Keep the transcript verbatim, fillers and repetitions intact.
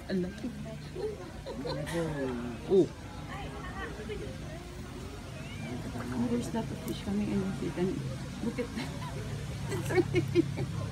Ang laki. Oh. There's lot of fish coming in the sea. Look at that.